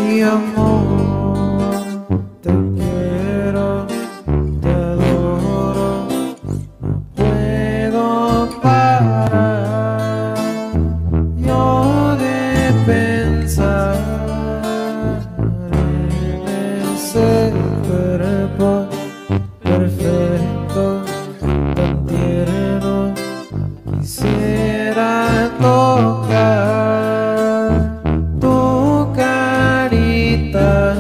Mi amor, te quiero, te adoro, no puedo parar yo de pensar en ese cuerpo perfecto, tan tierno. Quisiera tocar tu carita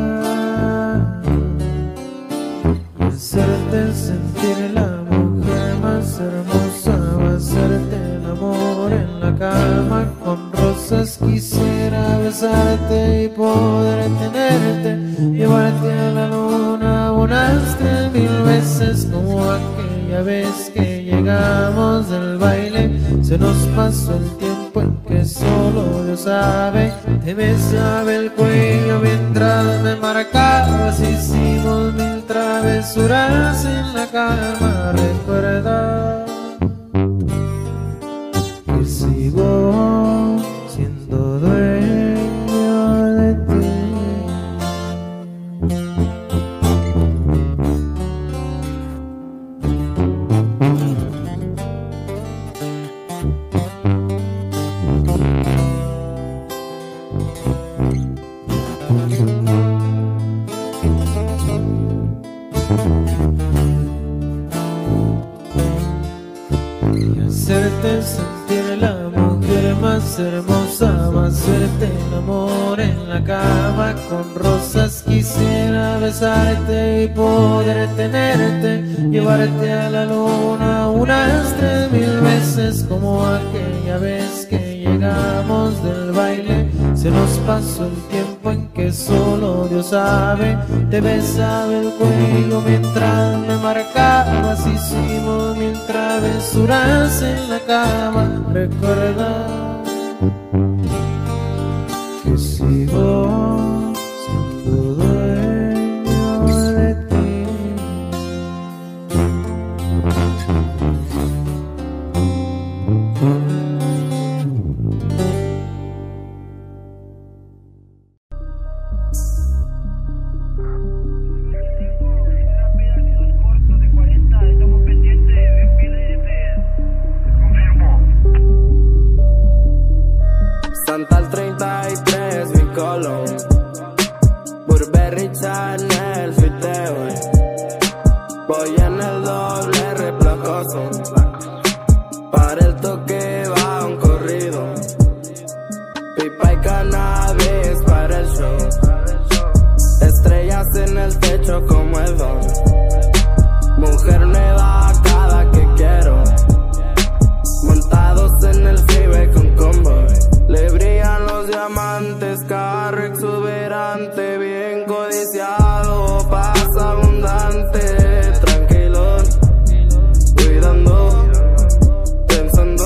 y hacerte sentir la mujer más hermosa, hacerte el amor en la cama con rosas. Quisiera besarte y poder tenerte, llevarte a la luna unas 3000 veces, como aquella vez que llegamos del baile. Se nos pasó el tiempo en que solo Dios sabe. Te besaba el cuello mientras me marcabas, hicimos 1000 travesuras en la cama. Recuerda que sigo siendo dueño de ti. Y hacerte sentir la mujer más hermosa, hacerte el amor en la cama con rosas. Quisiera besarte y poder tenerte, llevarte a la luna unas 3000 veces, como aquella vez que llegamos del baile. Se nos pasó el tiempo en que solo Dios sabe. Te besaba el cuello mientras me marcabas, hicimos 1000 travesuras en la cama. Recuerda que sigo siendo dueño de ti. Santal 33, mi colon. Burberry, Chanel, fiteo. Voy en el doble replacoso. Para el toque va un corrido. Pipa y cannabis para el show. Estrellas en el techo como el don. Mujer nueva cada que quiero. Montados en el freeway con combo. Le brillan los diamantes, carro exuberante, bien codiciado, paz abundante. Tranquilón, cuidando, pensando,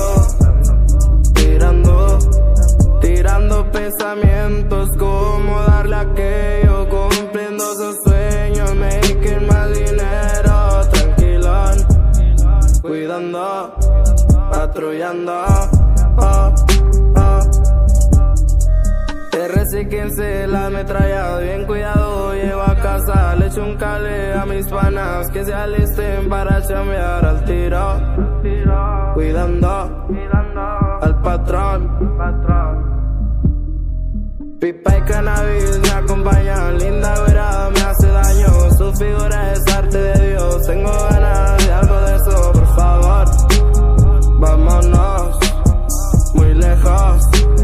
tirando pensamientos, como darle a aquello, cumpliendo sus sueños, making más dinero. Tranquilón, cuidando, patrullando. RC15, la ametrallado, bien cuidado, llevo a casa. Le echo un cale a mis panas que se alisten para chambear al tiro. Cuidando al patrón. Pipa y cannabis me acompañan, linda güera me hace daño. Su figura es arte de Dios, tengo ganas de algo de eso, por favor. Vámonos muy lejos.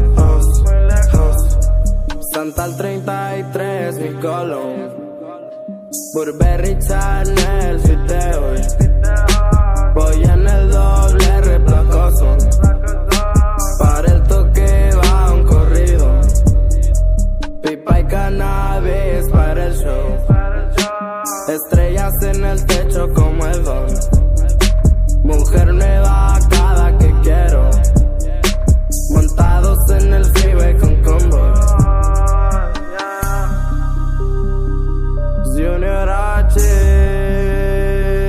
Santal 33, mi colon. Burberry, Chanel, fiteo. Voy en el doble replacoso. Para el toque va un corrido. Pipa y cannabis para el show. Estrellas en el techo como el don. Mujer nueva cada que quiero. Montados en el freeway con combo. Junior H.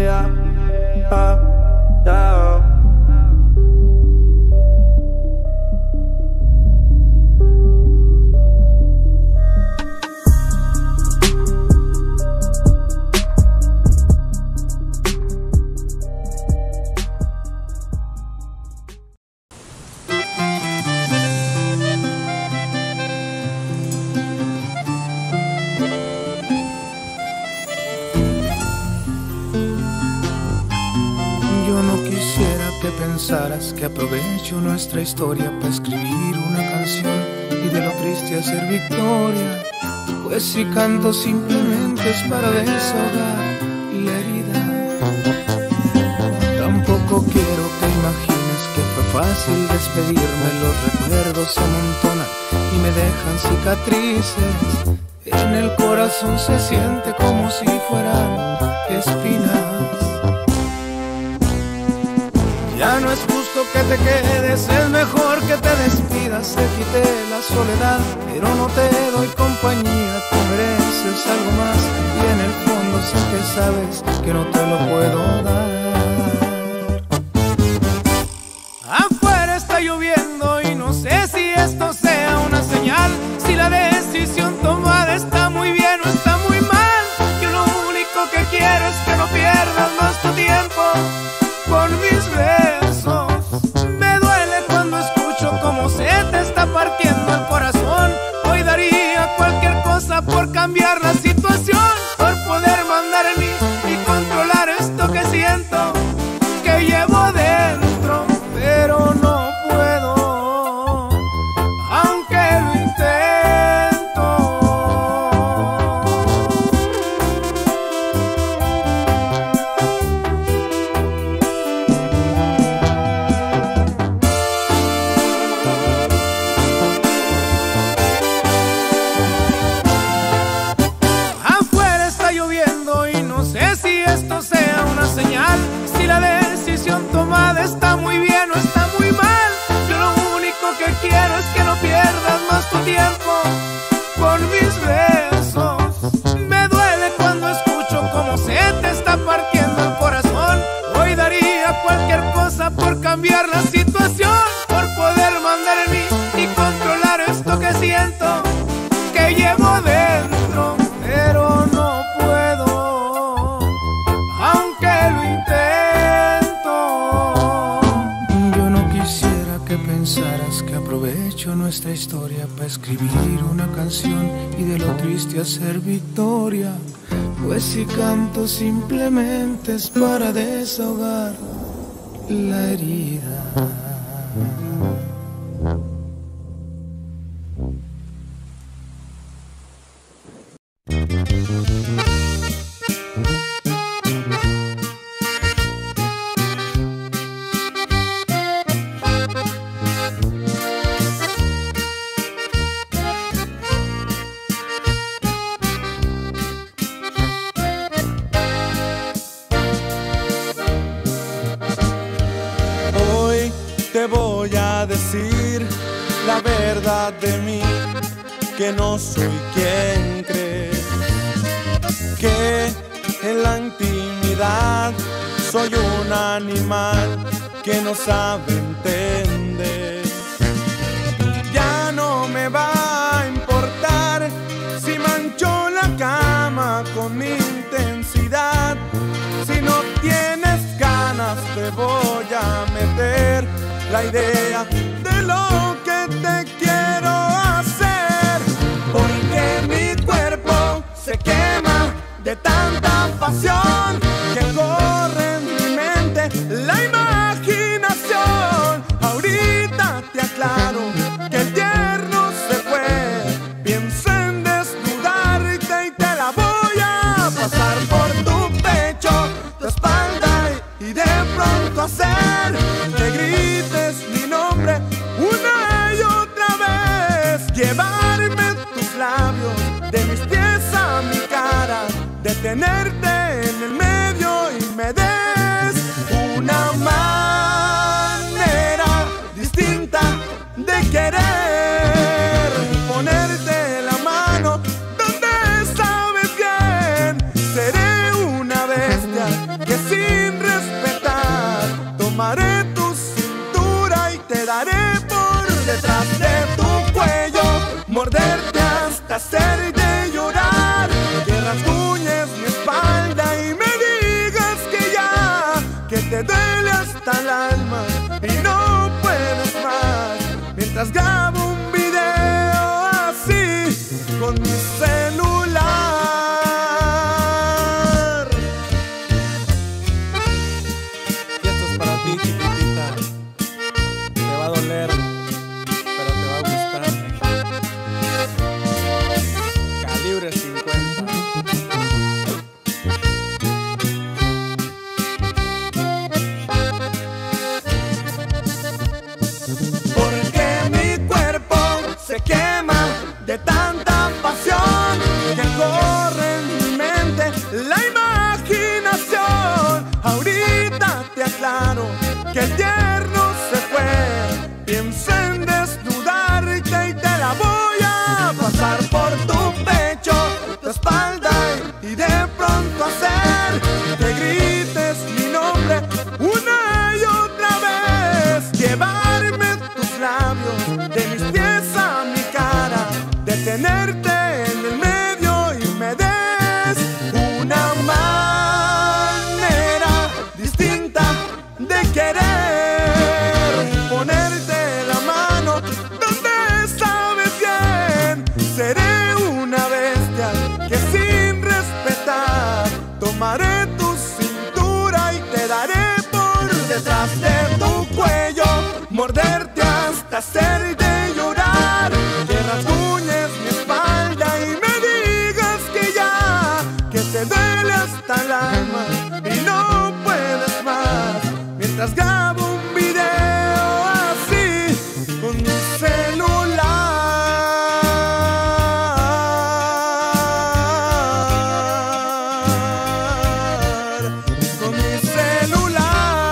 pensaras que aprovecho nuestra historia para escribir una canción y de lo triste hacer victoria. Pues si canto simplemente es para desahogar la herida. Tampoco quiero que imagines que fue fácil despedirme. Los recuerdos se amontonan y me dejan cicatrices. En el corazón se siente como si fueran espinas. Ya no es justo que te quedes, es mejor que te despidas. Te quité la soledad, pero no te doy compañía. Tú mereces algo más y en el fondo sé que sabes que no te lo puedo dar. Afuera está lloviendo y no sé si esto sea una señal. Si la decisión tomada está muy bien o está muy mal. Yo lo único que quiero es que no pierdas más tu tiempo con mis besos. Me duele cuando escucho cómo se te está partiendo el corazón. Hoy daría cualquier cosa por cambiar la situación, por poder mandar en mí y controlar esto que siento, que llevo dentro, pero no puedo, aunque lo intento. Afuera está lloviendo y no sé si esto sea una señal. Si la decisión tomada está muy bien o está muy mal. Yo lo único que quiero es que no pierdas más tu tiempo con mis besos. Me duele cuando escucho cómo se te está partiendo el corazón. Hoy daría cualquier cosa por cambiar la situación, por poder mandar en mí y controlar esto que siento, que llevo dentro, pero no puedo, aunque lo intento. Yo no quisiera que pensaras que aprovecho nuestra historia para escribir una canción y de lo triste hacer victoria. Pues si canto simplemente es para desahogar la herida. Hoy te voy a decir la verdad de mí, que no soy quien crees, que en la intimidad soy un animal que no sabe entender. Ya no me va a importar si mancho la cama con mi intensidad. Si no tienes ganas te voy a meter la idea de lo que te quiero hacer, porque mi cuerpo se quema de tanta pasión que corre en mi mente la imaginación. Ahorita te aclaro que el tierno se fue, pienso en desnudarte y te la voy a pasar por tu pecho, tu espalda y de pronto hacer que grites mi nombre una y otra vez. Llevarme tus labios de mis pies a mi cara, detenerte en el medio y me des una manera distinta de querer. Ponerte la mano donde sabes bien. Seré una bestia que sin respetar tomaré tu cintura y te daré por detrás de tu cuello, morderte hasta hacerte llorar, que rasguñes mi espalda y me digas que ya, que te duele hasta el alma y no puedes más, mientras grabo un video así con mi celular. Y esto es para ti, chiquitita. de tanta pasión que corre en mi mente, la imaginación. Ahorita te aclaro que el tierno se fue. Pienso en desnudarte y te la voy a pasar por tu pecho, tu espalda y de pronto hacer que grites mi nombre una y otra vez. Llevarme tus labios de mis pies a mi cara, detenerte en el medio y me des una manera distinta de querer. Ponerte la mano donde sabes bien. Seré una bestia que sin respetar tomaré tu cintura y te daré por detrás de tu cuello, morderte hasta hacerte llorar, que rasguñes mi espalda y me digas que ya, que te duele hasta el alma y no puedes más, mientras grabo un video así con mi celular. Con mi celular.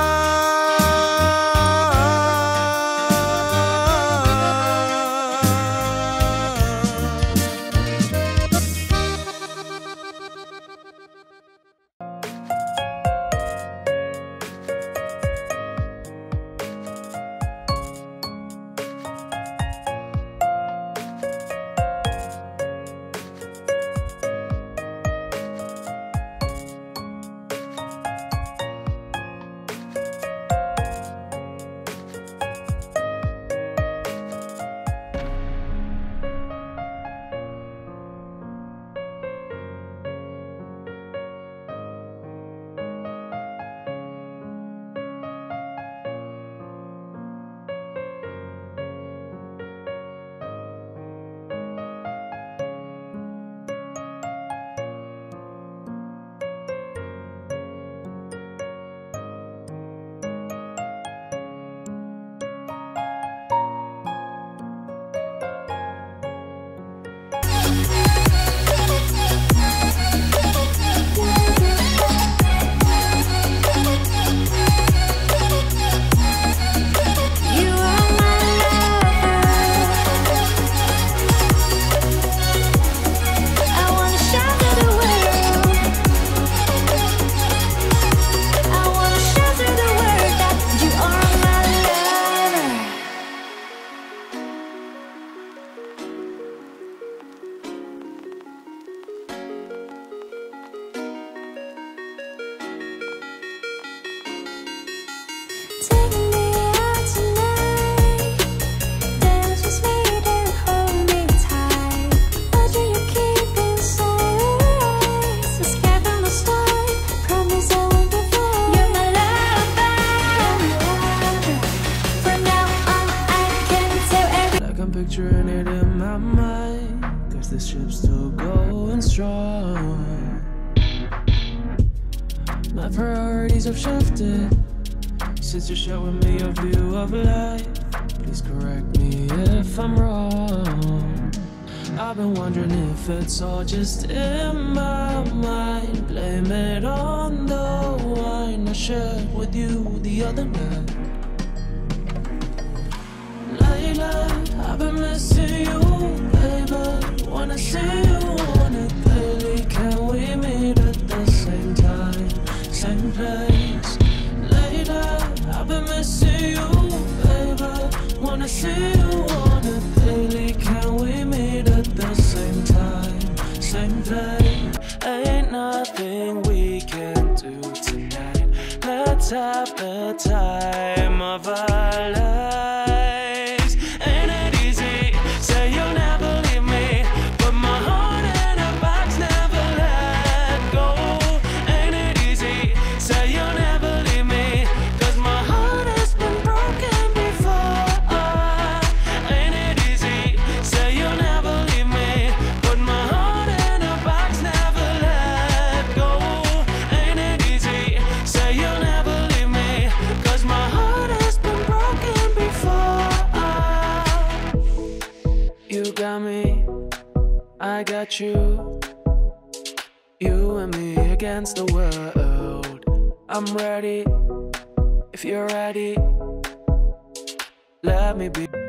Picturing it in my mind, 'cause this ship's still going strong. My priorities have shifted since you're showing me a view of life. Please correct me if I'm wrong. I've been wondering if it's all just in my mind. Blame it on the wine I shared with you the other night. Layla, I've been missing you, baby. Wanna see you on it daily. Can we meet at the same time, same place? Layla, I've been missing you, baby. Wanna see you on it daily. Can we meet at the same time, same place? Ain't nothing we can do tonight. Let's have the time of our lives. Ain't it easy? Say you'll never leave me, but my heart and a box never let go. Ain't it easy? Say you'll never leave me, 'cause my heart has been broken before. Ain't it easy? Say you'll never leave me, but my heart and a box never let go. Ain't it easy? Say you'll never leave me, 'cause my heart has been broken before. I got you, you and me against the world. I'm ready, if you're ready, let me be.